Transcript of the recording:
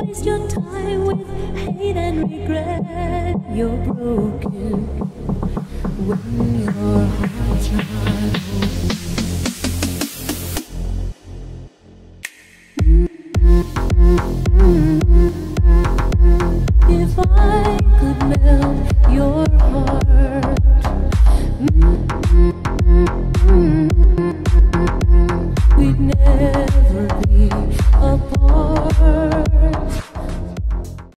waste your time with hate and regret. You're broken when your heart